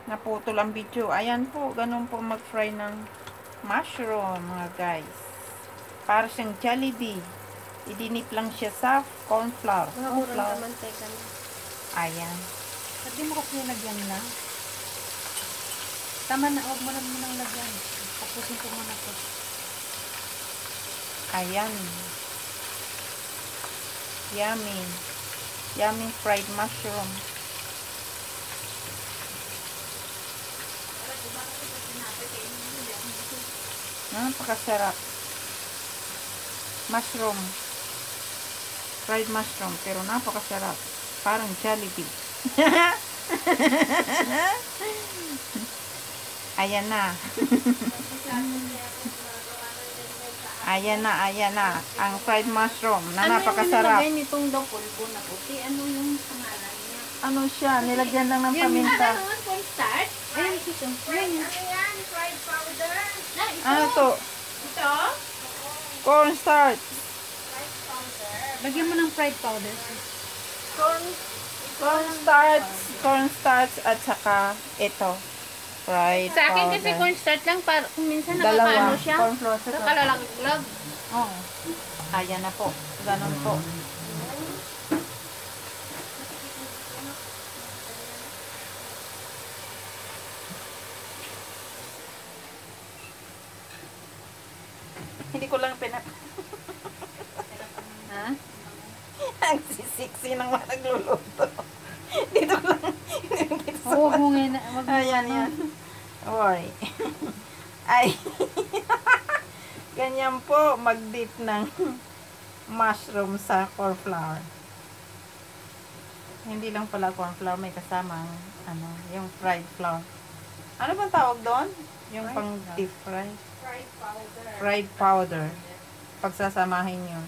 Naputol ang video. Ayan po, ganun po mag-fry ng mushroom, mga guys. Para siyang Jollibee. Idinip lang siya sa corn flour. Corn flour. Mantika na. Ayan. Pwede mo kasi lagyan lang. Tama na, huwag mo na munang lagyan. Tapusin ko muna to. Ayan. Yummy. Yummy fried mushroom. Napakasarap. Mushroom. Fried mushroom. Pero napakasarap. Parang Jollibee. Ayan na. Ayan na, ayan na. Ang fried mushroom na napakasarap. Ano yung nilagay nitong daw pulbo na puti? Ano yung pangalan niya? Ano siya? Nilagyan lang ng paminta. Ano? Cornstarch? Ayun, ito. Ayun. Ano yan? Fried powder? Ano to? Ito? Cornstarch. Fried powder. Lagyan mo ng fried powder. Cornstarch at saka ito. Fried Sa akin kasi powder. cornstarch lang. Para, minsan Dalawa. nakakaano siya. Cornflour. Nakalalaglag. Oo. Ayan na po. Ganun po. Hindi ko lang Ha? Ang sisiksi ng mga nagluluto. Dito lang. Oo, huwag mo ngayon. Ayan, yan. Oy. Ay. Ganyan po, mag-dip ng mushroom sa corn flour. Hindi lang pala corn flour, may kasamang ano, yung fried flour. Ano bang tawag doon? Yung pang deep fry? Fried powder. Fried powder. Pagsasamahin yun.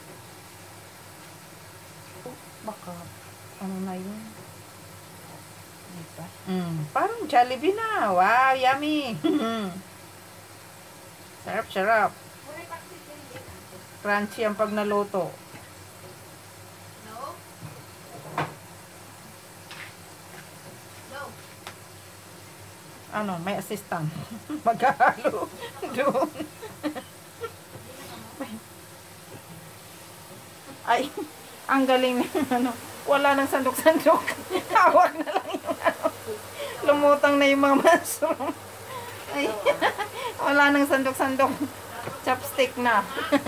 Baka, ano na yun? Diba? Parang Jollibee na. Wow, yummy. Sarap, sarap. Crunchy ang pag naluto. No? No. Ano, may assistant. Maghahalo doon. Ay, ang galing ng ano. Wala nang sandok-sandok. Hawak na lang yung ano. Lumutang na yung mga mushroom. Ay, wala nang sandok-sandok. Chopstick na.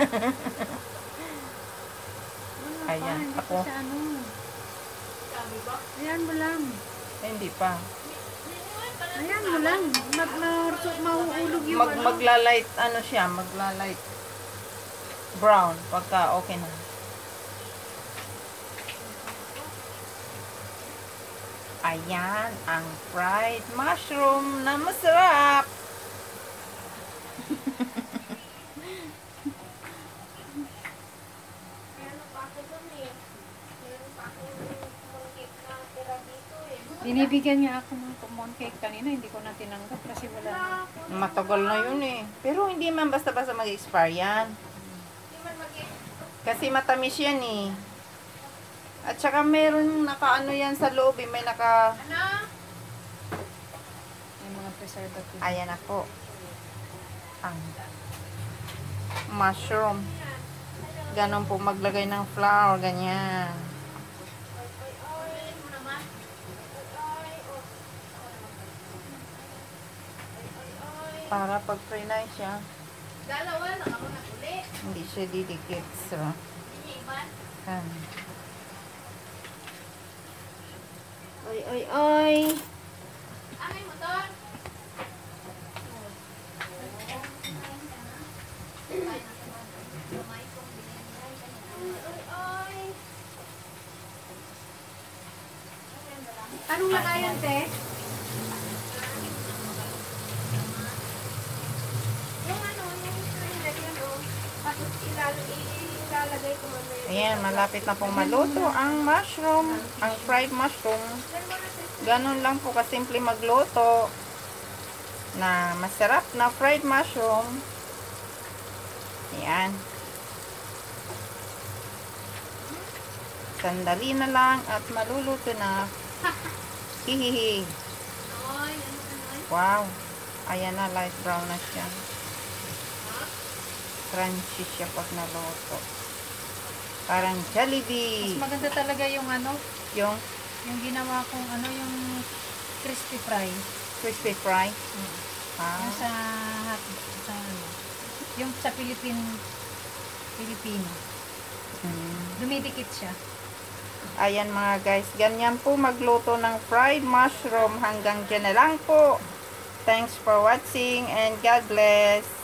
Ayan, ako. Sa ano? Sabi ba? Ayan mo lang. Ay, hindi pa. Ayan mo lang. Mauulog yung ano. Magla-light, ano siya, magla-light brown pagka okay na. Ayan, ang fried mushroom na masarap. Meron pa ako dun eh. Meron pa ako yung cake na tira dito eh. Binibigyan niya ako ng common cake kanina. Hindi ko na tinanggap kasi wala na. Matagal na yun eh. Pero hindi man basta-basta mag-expire yan. Hindi man Kasi matamis yan eh. At saka meron naka-ano yan sa loob eh. May naka... Ano? May mga preservative. Ayan na po. Ang mushroom. Ganon po maglagay ng flour. Ganyan. Ay, mo naman. Ay, oh. Para pag fry na siya, Dalawa lang ako na uli. hindi siya didikit. So, Hindi iban. yan. Oy, oy, oy. Amay motor. Anong lagayan, te? Yung ano, yung strainer yun oh. Tapos ilalagay ko mamaya. Ayan, malapit na pong maluto ang mushroom. Ang fried mushroom. Ganon lang po kasimple magluto. Na masarap na fried mushroom. Ayan. Sandali na lang at maluluto na. Hihihi. Ay, Wow. Ayan na, light brown na siya. Crunchy siya pag naluto. Parang Jollibee. Mas maganda talaga yung ano, Yung yung ginawa kong ano, yung crispy fry. crispy fry. Yung Ah. sa ano, yung sa Filipino. Dumidikit siya. Ayan mga guys, ganyan po magluto ng fried mushroom. Hanggang dyan na lang po. Thanks for watching and God bless.